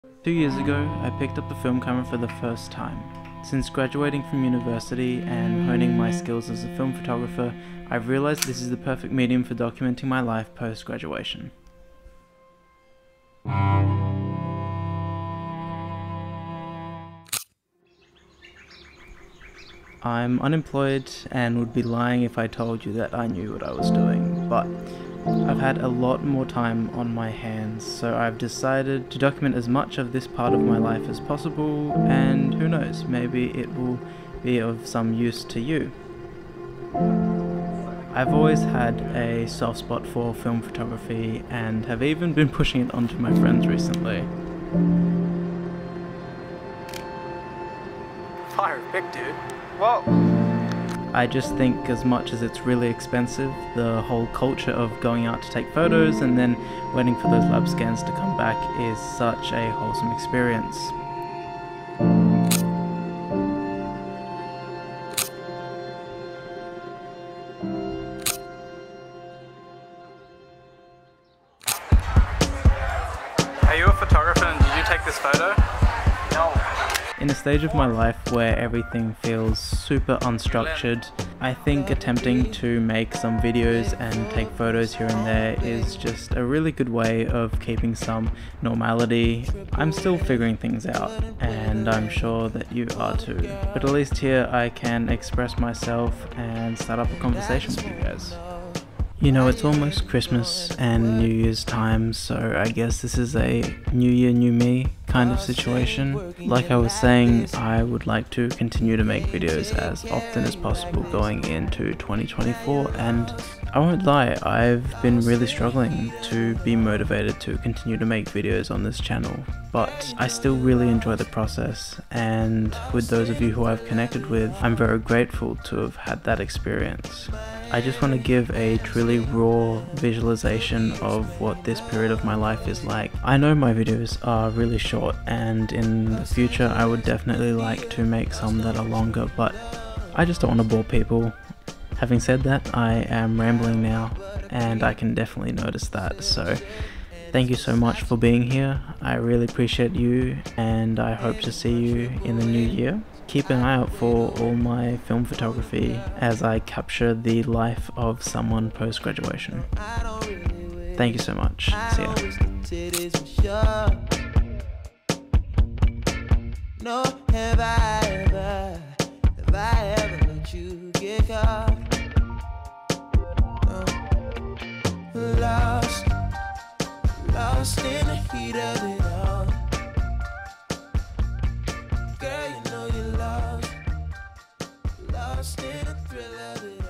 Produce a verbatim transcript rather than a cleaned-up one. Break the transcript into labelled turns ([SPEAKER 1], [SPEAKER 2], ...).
[SPEAKER 1] Two years ago, I picked up the film camera for the first time. Since graduating from university and honing my skills as a film photographer, I've realized this is the perfect medium for documenting my life post-graduation. I'm unemployed and would be lying if I told you that I knew what I was doing, but I've had a lot more time on my hands, so I've decided to document as much of this part of my life as possible, and who knows, maybe it will be of some use to you. I've always had a soft spot for film photography and have even been pushing it onto my friends recently.
[SPEAKER 2] Fire pick, dude.
[SPEAKER 1] Whoa! I just think as much as it's really expensive, the whole culture of going out to take photos and then waiting for those lab scans to come back is such a wholesome experience.
[SPEAKER 2] Are you a photographer and did you take this photo? No.
[SPEAKER 1] In a stage of my life where everything feels super unstructured, I think attempting to make some videos and take photos here and there is just a really good way of keeping some normality. I'm still figuring things out, and I'm sure that you are too. But at least here I can express myself and start up a conversation with you guys. You know, it's almost Christmas and New Year's time, so I guess this is a new year, new me kind of situation. Like I was saying, I would like to continue to make videos as often as possible going into twenty twenty-four, and I won't lie, I've been really struggling to be motivated to continue to make videos on this channel, but I still really enjoy the process, and with those of you who I've connected with, I'm very grateful to have had that experience. I just want to give a truly raw visualization of what this period of my life is like. I know my videos are really short, and in the future I would definitely like to make some that are longer, but I just don't want to bore people. Having said that, I am rambling now, and I can definitely notice that, so thank you so much for being here. I really appreciate you, and I hope to see you in the new year. Keep an eye out for all my film photography as I capture the life of someone post-graduation. Thank you so much. See ya. No, have I ever, have I ever let you get caught? No. Lost, lost in the heat of it all. Girl, you know you're lost, lost in the thrill of it.